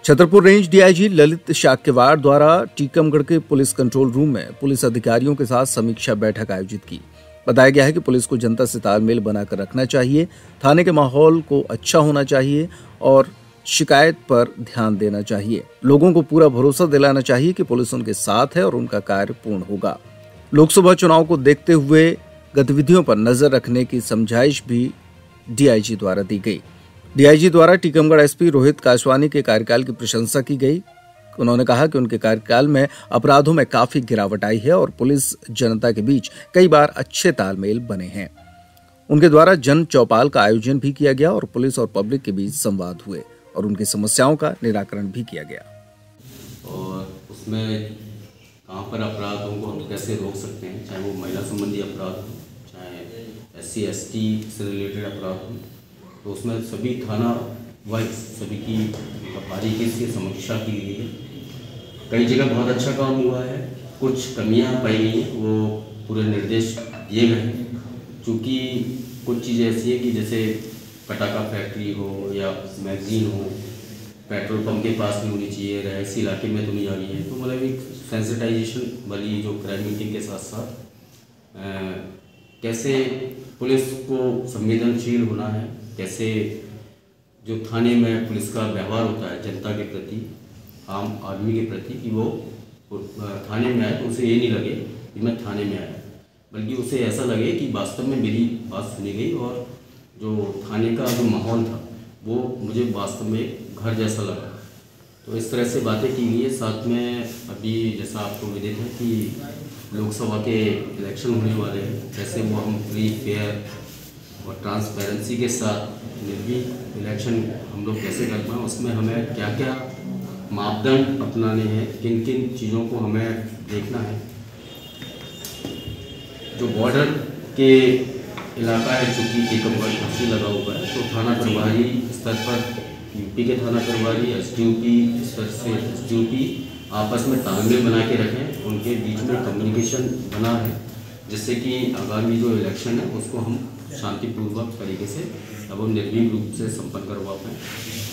Chhatarpur range DIG Lalit Shakyawad द्वारा टीकमगढ़ के police control room में पुलिस अधिकारियों के साथ समीक्षा बैठक आयोजित की। बताया गया है कि पुलिस को जनता से तालमेल बनाकर रखना चाहिए, थाने के माहौल को अच्छा होना चाहिए और शिकायत पर ध्यान देना चाहिए। लोगों को पूरा भरोसा दिलाना चाहिए कि पुलिस उनके साथ है और उनका कार्य पूर्ण होगा। लोकसभा चुनाव को देखते हुए गतिविधियों पर नजर रखने की समझाइश भी डीआईजी द्वारा दी गई। डीआईजी द्वारा टीकमगढ़ एसपी रोहित कासवानी के कार्यकाल की प्रशंसा की गई। उन्होंने कहा कि उनके कार्यकाल में अपराधों में काफी गिरावट आई है और पुलिस जनता के बीच कई बार अच्छे तालमेल बने हैं। उनके द्वारा जन चौपाल का आयोजन भी किया गया और पुलिस और पब्लिक के बीच संवाद हुए और उनकी समस्याओं का निराकरण भी किया गया। और उसमें कहाँ पर अपराधों को हम कैसे रोक सकते हैं, चाहे वो महिला संबंधी अपराध हो, चाहे SC/ST से रिलेटेड अपराध हो, तो उसमें सभी थाना वाइज सभी की बारीकी से समीक्षा की गई है। कई जगह बहुत अच्छा काम हुआ है, कुछ कमियां पाई गई हैं, वो पूरे निर्देश दिए गए हैं। चूँकि कुछ चीज़ें ऐसी है कि जैसे पटाखा फैक्ट्री हो या मैगजीन हो, पेट्रोल पंप के पास में होनी चाहिए, रहायशी इलाके में तो नहीं आ रही है। तो मतलब एक सेंसिटाइजेशन वाली जो क्राइम मीटिंग के साथ साथ कैसे पुलिस को संवेदनशील होना है, कैसे जो थाने में पुलिस का व्यवहार होता है जनता के प्रति, आम आदमी के प्रति, कि वो थाने में आए तो उसे ये नहीं लगे कि मैं थाने में आया, बल्कि उसे ऐसा लगे कि वास्तव में मेरी बात सुनी गई और जो थाने का जो माहौल था वो मुझे वास्तव में घर जैसा लगा। तो इस तरह से बातें की गई है। साथ में अभी जैसा आपको विदित है कि लोकसभा के इलेक्शन होने वाले हैं, जैसे वो हम फ्री फेयर और ट्रांसपेरेंसी के साथ निर्भीक इलेक्शन हम लोग कैसे कर पाएँ, उसमें हमें क्या क्या मापदंड अपनाने हैं, किन किन चीज़ों को हमें देखना है। जो बॉर्डर के इलाका है, चूँकि टीकमगढ़ काफ़ी लगा हुआ है, तो थाना प्रभारी स्तर पर यूपी के थाना प्रभारी, SDOP स्तर से SDOP आपस में तालमेल बना के रखें, उनके बीच में कम्युनिकेशन बना है, जिससे कि आगामी जो इलेक्शन है उसको हम शांतिपूर्वक तरीके से अब निर्भीक रूप से संपन्न करवा पाएँ।